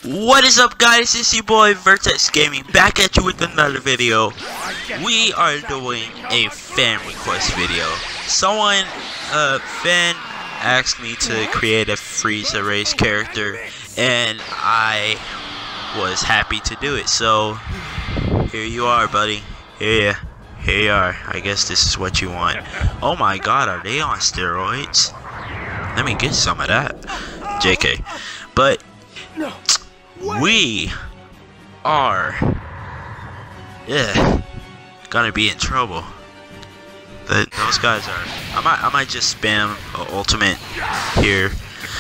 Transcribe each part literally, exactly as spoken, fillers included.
What is up, guys? It's your boy Vertex Gaming back at you with another video. We are doing a fan request video. Someone, uh, fan asked me to create a Frieza race character, and I was happy to do it. So here you are, buddy. Here, here you are. I guess this is what you want. Oh my God, are they on steroids? Let me get some of that. J K. But we are, yeah, gonna be in trouble. The, those guys are. I might, I might just spam uh, ultimate here,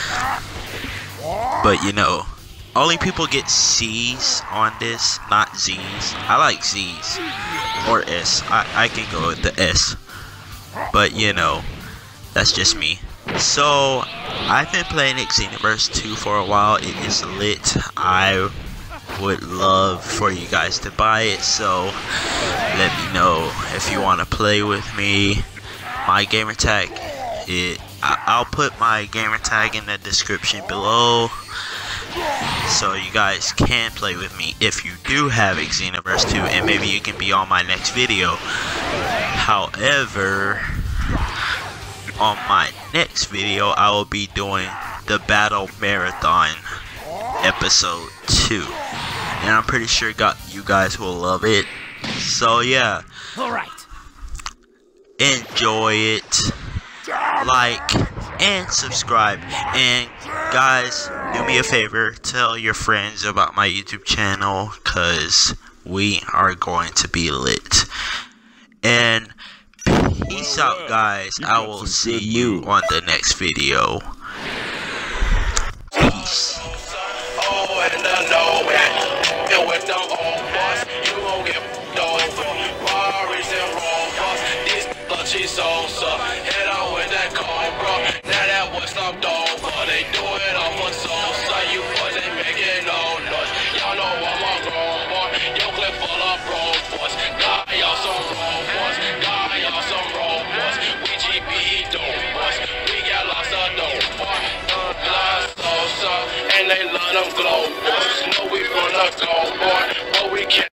but you know, only people get C's on this, not Z's. I like Z's or S. I, I can go with the S, but you know, that's just me. So I've been playing Xenoverse two for a while. It is lit. I would love for you guys to buy it, so let me know if you want to play with me. My gamer tag, it I, I'll put my gamer tag in the description below, so you guys can play with me if you do have Xenoverse two, and maybe you can be on my next video. However, on my next video, I will be doing the Battle Marathon episode two, and I'm pretty sure got you guys will love it. So yeah, all right, enjoy it, like and subscribe, and guys, do me a favor, tell your friends about my YouTube channel, cause we are going to be lit. And peace out, guys. I will see you on the next video. Peace. And they love them glow.